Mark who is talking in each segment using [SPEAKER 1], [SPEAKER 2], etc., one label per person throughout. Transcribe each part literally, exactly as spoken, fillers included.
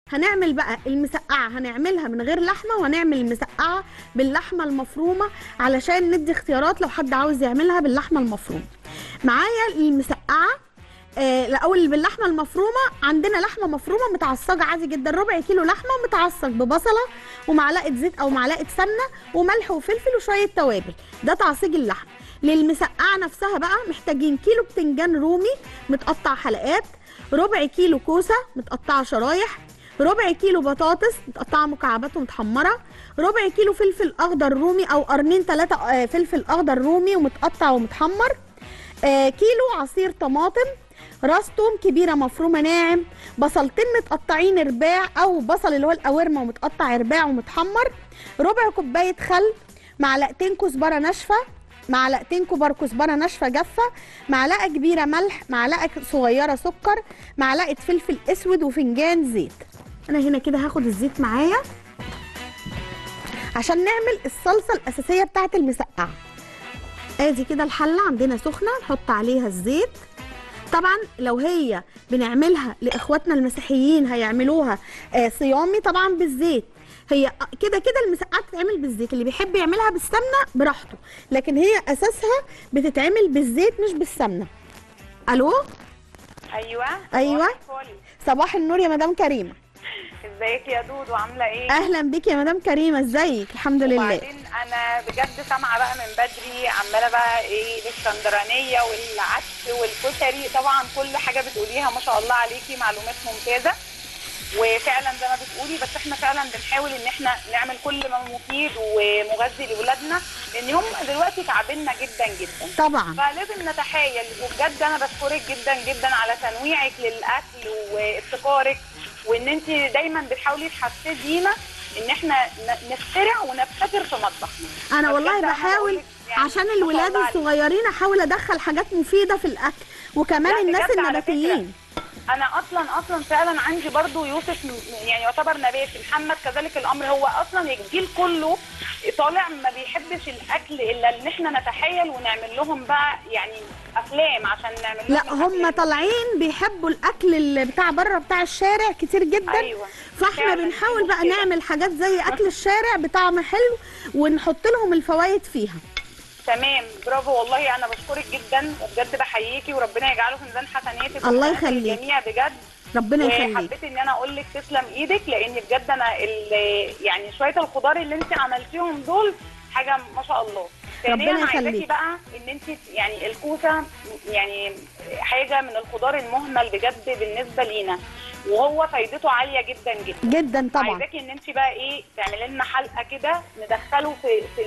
[SPEAKER 1] هنعمل بقى المسقعه، هنعملها من غير لحمه، وهنعمل المسقعه باللحمه المفرومه علشان ندي اختيارات لو حد عاوز يعملها باللحمه المفرومه. معايا المسقعه آه الاول باللحمه المفرومه. عندنا لحمه مفرومه متعصجه عادي جدا، ربع كيلو لحمه متعصج ببصله ومعلقه زيت او معلقه سمنه وملح وفلفل وشويه توابل، ده تعصيج اللحمه. للمسقعه نفسها بقى محتاجين كيلو بتنجان رومي متقطع حلقات، ربع كيلو كوسه متقطعه شرايح، ربع كيلو بطاطس متقطعه مكعبات ومتحمره، ربع كيلو فلفل اخضر رومي او قرنين ثلاثه فلفل اخضر رومي ومتقطع ومتحمر، آه كيلو عصير طماطم، راس توم كبيره مفرومه ناعم، بصلتين متقطعين رباع او بصل اللي هو القوارمه ومتقطع رباع ومتحمر، ربع كوبايه خل، معلقتين كزبره ناشفه، معلقتين كبار كزبره ناشفه جافه، معلقه كبيره ملح، معلقه صغيره سكر، معلقه فلفل اسود، وفنجان زيت. انا هنا كده هاخد الزيت معايا عشان نعمل الصلصه الاساسيه بتاعه المسقعه. ادي كده الحله عندنا سخنه، نحط عليها الزيت. طبعا لو هي بنعملها لاخواتنا المسيحيين هيعملوها آه صيامي طبعا بالزيت، هي كده كده المسقعه بتتعمل بالزيت، اللي بيحب يعملها بالسمنه براحته، لكن هي اساسها بتتعمل بالزيت مش بالسمنه. الو.
[SPEAKER 2] ايوه
[SPEAKER 1] ايوه صباح النور يا مدام كريمه.
[SPEAKER 2] ازيك يا دودو عامله ايه؟
[SPEAKER 1] اهلا بيكي يا مدام كريمه، ازيك؟ الحمد لله.
[SPEAKER 2] وبعدين انا بجد سامعه بقى من بدري عماله بقى ايه الاسكندرانيه والعدس والكشري، طبعا كل حاجه بتقوليها ما شاء الله عليكي معلومات ممتازه، وفعلا زي ما بتقولي، بس احنا فعلا بنحاول ان احنا نعمل كل ما مفيد ومغذي لاولادنا، لان هم دلوقتي تعبنا جدا جدا
[SPEAKER 1] طبعا،
[SPEAKER 2] فلازم نتحايل. وبجد انا بشكرك جدا جدا على تنويعك للاكل وابتكارك، وان انت دايما بتحاولي تحفزينا ان احنا نخترع ونبتكر في مطبخنا.
[SPEAKER 1] انا والله بحاول يعني عشان الولاد الصغيرين احاول ادخل حاجات مفيده في الاكل، وكمان الناس النباتيين.
[SPEAKER 2] انا اصلا اصلا فعلا عندي برضو يوسف يعني يعتبر نباتي، محمد كذلك الامر، هو اصلا الجيل كله طالع ما بيحبش الاكل الا ان احنا نتحايل ونعمل لهم بقى يعني افلام عشان نعمل لهم.
[SPEAKER 1] لا هم طالعين بيحبوا الاكل اللي بتاع بره بتاع الشارع كتير جدا.
[SPEAKER 2] أيوة.
[SPEAKER 1] فاحنا بنحاول بقى نعمل حاجات زي اكل الشارع بطعم حلو ونحط لهم الفوائد فيها.
[SPEAKER 2] تمام، برافو والله، انا بشكرك جدا وبجد بحييكي، وربنا يجعله في ميزان حسناتك.
[SPEAKER 1] الله يخليك
[SPEAKER 2] الجميع بجد،
[SPEAKER 1] ربنا يخليك.
[SPEAKER 2] وحبيت ان انا اقول لك تسلم ايدك، لان بجد انا يعني شويه الخضار اللي انت عملتيهم دول حاجه ما شاء الله. ثانيا عايزاكي بقى ان انت يعني الكوسه يعني حاجه من الخضار المهمل بجد بالنسبه لينا، وهو فايدته عاليه جدا جدا
[SPEAKER 1] جدا طبعا.
[SPEAKER 2] عايزاكي ان انت بقى ايه تعملي لنا حلقه كده ندخله في في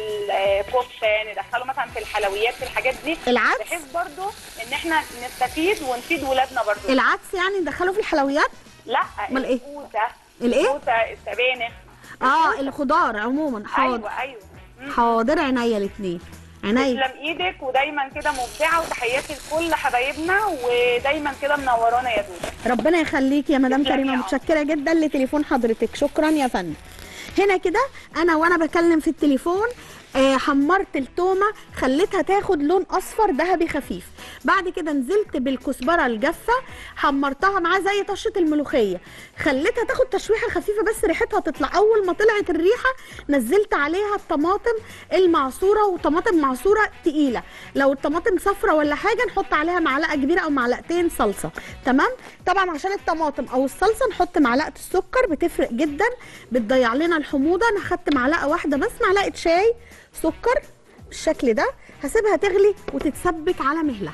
[SPEAKER 2] الكفته، ندخله مثلا في الحلويات، في الحاجات دي،
[SPEAKER 1] العدس،
[SPEAKER 2] بحيث برضو ان احنا نستفيد ونفيد ولادنا برضو.
[SPEAKER 1] العدس يعني ندخله في الحلويات؟
[SPEAKER 2] لا
[SPEAKER 1] امال ايه؟
[SPEAKER 2] الكوسه.
[SPEAKER 1] الايه؟
[SPEAKER 2] الكوسه، السبانخ.
[SPEAKER 1] اه الخضار عموما. حاضر.
[SPEAKER 2] ايوه ايوه مم.
[SPEAKER 1] حاضر عينيا الاثنين. عينيا.
[SPEAKER 2] تسلم ايدك، ودايما كده مبدعه، وتحياتي لكل حبايبنا، ودايما كده منورانا يا دودو.
[SPEAKER 1] ربنا يخليكي يا مدام كريمه، متشكره جدا لتليفون حضرتك، شكرا يا فندم. هنا كده انا وانا بكلم في التليفون آه حمرت التومه، خليتها تاخد لون اصفر ذهبي خفيف، بعد كده نزلت بالكزبره الجافه حمرتها معاه زي طشه الملوخيه، خليتها تاخد تشويحه خفيفه بس ريحتها تطلع. اول ما طلعت الريحه نزلت عليها الطماطم المعصوره، وطماطم معصوره تقيله، لو الطماطم صفرة ولا حاجه نحط عليها معلقه كبيره او معلقتين صلصه. تمام. طبعا عشان الطماطم او الصلصه نحط معلقه السكر، بتفرق جدا بتضيع لنا الحموضه. انا خدت معلقه واحده بس، معلقه شاي سكر بالشكل ده، هسيبها تغلي وتتسبك على مهلها.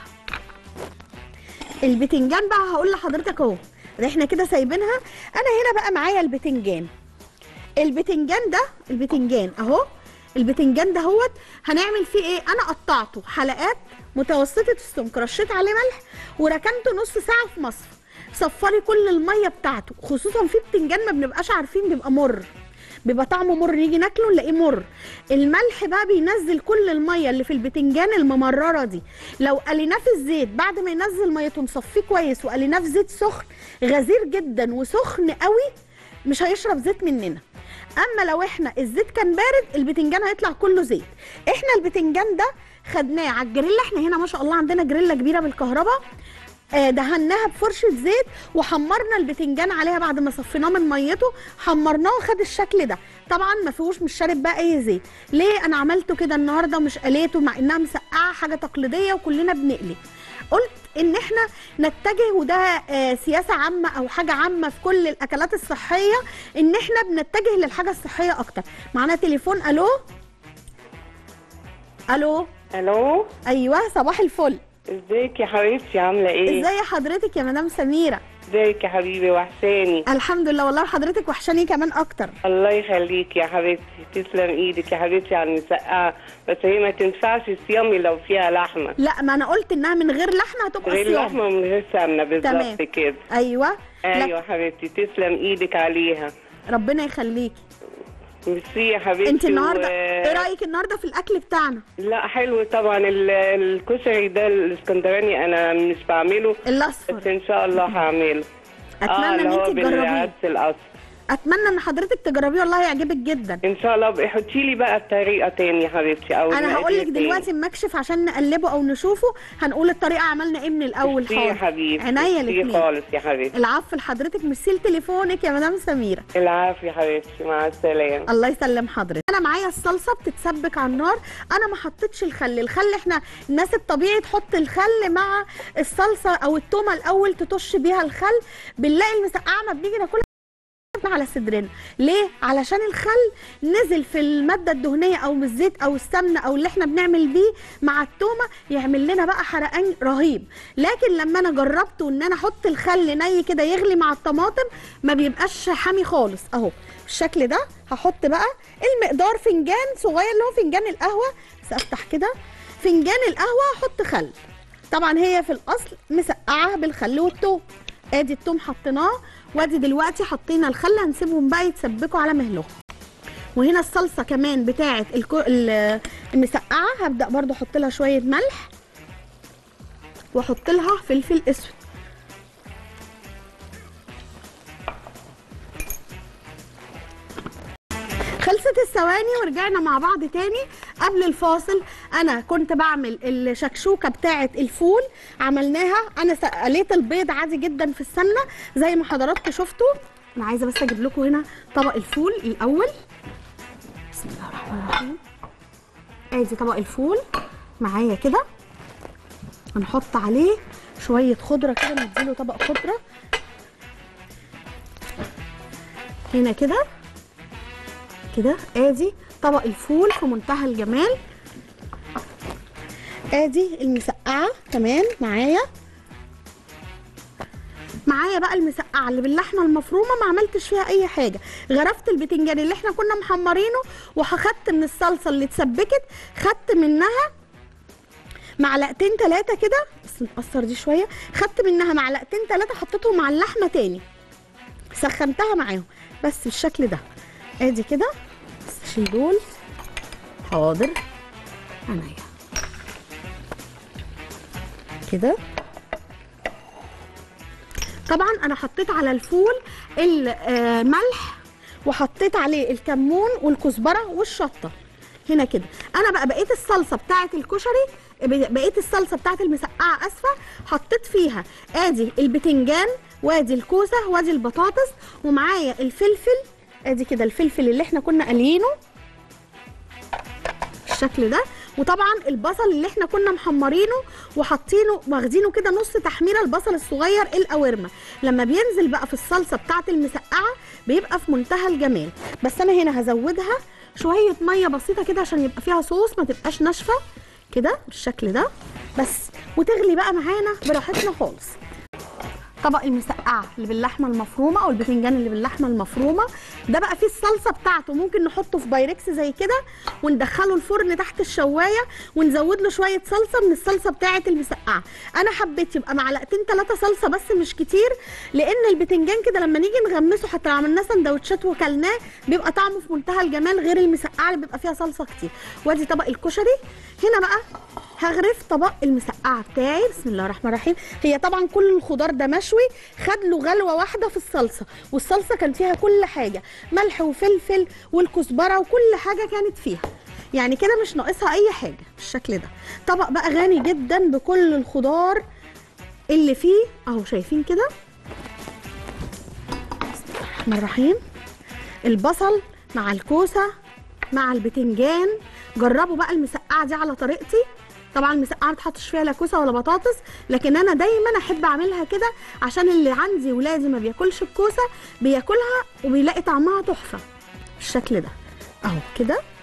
[SPEAKER 1] البتنجان بقى هقول لحضرتك اهو، احنا كده سايبينها. انا هنا بقى معايا البتنجان، البتنجان ده البتنجان اهو، البتنجان ده هوت هنعمل فيه ايه؟ انا قطعته حلقات متوسطه السمك، رشيت عليه ملح وركنته نص ساعه في مصفى، صفري كل الميه بتاعته، خصوصا في بتنجان ما بنبقاش عارفين بيبقى مر، بيبقى طعمه مر، نيجي ناكله نلاقيه مر. الملح بقى بينزل كل الميه اللي في البتنجان الممرره دي، لو قليناه في الزيت بعد ما ينزل ميته نصفيه كويس وقليناه في زيت سخن غزير جدا وسخن قوي مش هيشرب زيت مننا. اما لو احنا الزيت كان بارد البتنجان هيطلع كله زيت. احنا البتنجان ده خدناه على الجريلا، احنا هنا ما شاء الله عندنا جريلا كبيره بالكهرباء، آه دهناها بفرشه زيت وحمرنا البتنجان عليها بعد ما صفيناه من ميته، حمرناه وخد الشكل ده. طبعا ما فيهوش، مش شارب بقى اي زيت. ليه انا عملته كده النهارده ومش قليته مع انها مسقعه حاجه تقليديه وكلنا بنقلي؟ قلت ان احنا نتجه، وده آه سياسه عامه او حاجه عامه في كل الاكلات الصحيه، ان احنا بنتجه للحاجه الصحيه اكتر. معانا تليفون. الو الو
[SPEAKER 3] الو.
[SPEAKER 1] ايوه صباح الفل.
[SPEAKER 3] ازيك يا حبيبتي عامله ايه؟
[SPEAKER 1] ازاي حضرتك يا مدام سميره؟
[SPEAKER 3] ازيك يا حبيبي وحشاني.
[SPEAKER 1] الحمد لله والله حضرتك وحشاني كمان اكتر.
[SPEAKER 3] الله يخليك يا حبيبتي، تسلم ايدك يا حبيبتي على المسقعه، بس هي ما تنفعش صيامي لو فيها لحمه.
[SPEAKER 1] لا ما انا قلت انها من غير لحمه هتبقى
[SPEAKER 3] غير
[SPEAKER 1] صيام.
[SPEAKER 3] لحمه ومن غير سمنه بالظبط كده.
[SPEAKER 1] ايوه
[SPEAKER 3] ايوه حبيبتي تسلم ايدك عليها.
[SPEAKER 1] ربنا يخليكي.
[SPEAKER 3] ميرسي يا حبيبتي.
[SPEAKER 1] انت النهارده
[SPEAKER 3] و...
[SPEAKER 1] ايه رايك النهارده في الاكل بتاعنا؟
[SPEAKER 3] لا حلو طبعا. ال- الكشري ده الاسكندراني انا مش بعمله
[SPEAKER 1] الاصفر،
[SPEAKER 3] بس ان شاء الله هعمله.
[SPEAKER 1] اتمنى
[SPEAKER 3] اه
[SPEAKER 1] ان
[SPEAKER 3] اللي هو
[SPEAKER 1] انت تجربيه.
[SPEAKER 3] بالعدس الاصفر.
[SPEAKER 1] اتمنى ان حضرتك تجربيه والله هيعجبك جدا.
[SPEAKER 3] ان شاء الله. بقى حطي لي بقى الطريقه تاني يا حبيبتي او
[SPEAKER 1] انا هقول لك
[SPEAKER 3] المقادير
[SPEAKER 1] دلوقتي اما اكشف عشان نقلبه او نشوفه هنقول الطريقه عملنا ايه من الاول.
[SPEAKER 3] ميرسي يا حبيبتي.
[SPEAKER 1] عينيا
[SPEAKER 3] ميرسي
[SPEAKER 1] الاثنين
[SPEAKER 3] خالص يا حبيبتي.
[SPEAKER 1] العفو لحضرتك. ميرسي لتليفونك يا مدام سميره.
[SPEAKER 3] العافيه يا حبيبتي، مع السلامه.
[SPEAKER 1] الله يسلم حضرتك. انا معايا الصلصه بتتسبك على النار، انا ما حطيتش الخل. الخل احنا الناس الطبيعي تحط الخل مع الصلصه او التومه الاول تطش بيها الخل. بنلاقي المسقعه ما بنيجي ناكلها على صدرنا. ليه؟ علشان الخل نزل في الماده الدهنيه او بالزيت او السمنه او اللي احنا بنعمل بيه مع التومه، يعمل لنا بقى حرقان رهيب. لكن لما انا جربته ان انا احط الخل ني كده يغلي مع الطماطم ما بيبقاش حامي خالص. اهو بالشكل ده. هحط بقى المقدار فنجان صغير اللي هو فنجان القهوه، بس افتح كده فنجان القهوه احط خل. طبعا هي في الاصل مسقعه بالخل والثوم. ادي الثوم حطيناه، وادي دلوقتي حطينا الخل، هنسيبهم بقى يتسبكوا على مهلهم. وهنا الصلصه كمان بتاعه الكو... المسقعه هبدا برضو احط لها شويه ملح واحط لها فلفل اسود. خلصت الثواني ورجعنا مع بعض تاني. قبل الفاصل انا كنت بعمل الشكشوكه بتاعه الفول، عملناها. انا سقليت البيض عادي جدا في السمنه زي ما حضراتكم شفتوا. انا عايزه بس اجيب لكم هنا طبق الفول الاول. بسم الله الرحمن الرحيم. ادي طبق الفول معايا كده، هنحط عليه شويه خضره كده، نديله طبق خضره هنا كده كده. ادي طبق الفول في منتهى الجمال. ادي المسقعه كمان معايا. معايا بقى المسقعه اللي باللحمه المفرومه، ما عملتش فيها اي حاجه. غرفت البتنجان اللي احنا كنا محمرينه وخدت من الصلصه اللي اتسبكت، خدت منها معلقتين ثلاثه كده، بس نقصر دي شويه. خدت منها معلقتين ثلاثه حطيتهم مع اللحمه تاني، سخنتها معاهم بس بالشكل ده. ادي كده. بس شيل دول. حاضر عينيا كده. طبعا انا حطيت على الفول الملح وحطيت عليه الكمون والكزبره والشطه هنا كده. انا بقى بقيت الصلصه بتاعه الكشري، بقيت الصلصه بتاعه المسقعه اسفه، حطيت فيها ادي البتنجان وادي الكوسه وادي البطاطس ومعايا الفلفل. ادي كده الفلفل اللي احنا كنا قالينه بالشكل ده، وطبعا البصل اللي احنا كنا محمرينه وحاطينه واخدينه كده نص تحميره. البصل الصغير القوارمه لما بينزل بقى في الصلصه بتاعه المسقعه بيبقى في منتهى الجمال. بس انا هنا هزودها شويه ميه بسيطه كده عشان يبقى فيها صوص، ما تبقاش ناشفه كده بالشكل ده بس، وتغلي بقى معانا براحتنا خالص. طبق المسقعه اللي باللحمه المفرومه او البتنجان اللي باللحمه المفرومه ده بقى فيه الصلصه بتاعته، ممكن نحطه في بايركس زي كده وندخله الفرن تحت الشوايه ونزود له شويه صلصه من الصلصه بتاعه المسقعه. انا حبيت يبقى معلقتين ثلاثه صلصه بس مش كتير، لان البتنجان كده لما نيجي نغمسه حتى لو عملناه سندوتشات وكلناه بيبقى طعمه في منتهى الجمال، غير المسقعه اللي بيبقى فيها صلصه كتير. وادي طبق الكشري. هنا بقى هغرف طبق المسقعه بتاعي. بسم الله الرحمن الرحيم. هي طبعا كل الخضار ده مشوي، خد له غلوه واحده في الصلصه، والصلصه كان فيها كل حاجه، ملح وفلفل والكزبره وكل حاجه كانت فيها، يعني كده مش ناقصها اي حاجه بالشكل ده. طبق بقى غني جدا بكل الخضار اللي فيه اهو، شايفين كده بسم الله الرحمن الرحيم، البصل مع الكوسه مع البتنجان. جربوا بقى المسقعه دي على طريقتي. طبعا المسقعه ما بتحطش فيها لا كوسه ولا بطاطس، لكن انا دايما احب اعملها كده عشان اللي عندي ولادي ما بياكلش الكوسه بياكلها وبيلاقي طعمها تحفه بالشكل ده اهو كده.